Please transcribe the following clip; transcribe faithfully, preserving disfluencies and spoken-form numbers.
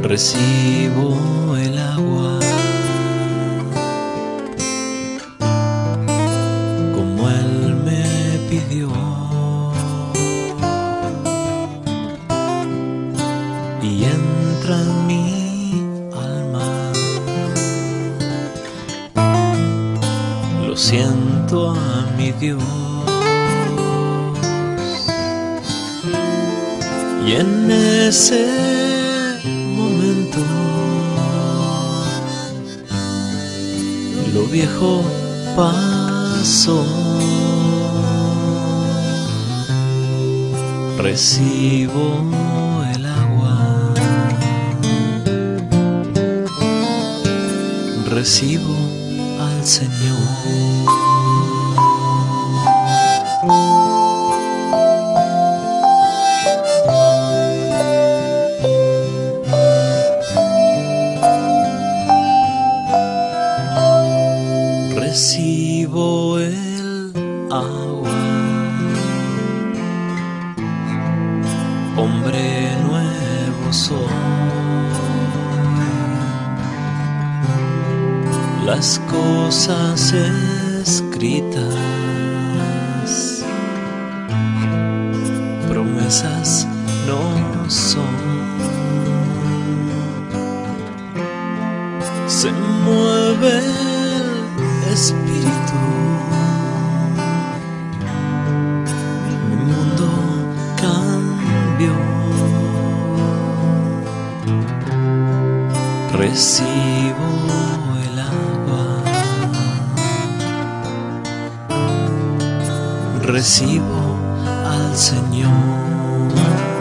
Recibo el agua como Él me pidió, y entra en mi alma. Lo siento a mi Dios, y en ese momento lo viejo pasó. Recibo el agua, recibo al Señor. Recibo el agua, hombre nuevo soy. Las cosas escritas, promesas no son. Se mueve Espíritu, mi mundo cambió. Recibo el agua, recibo al Señor.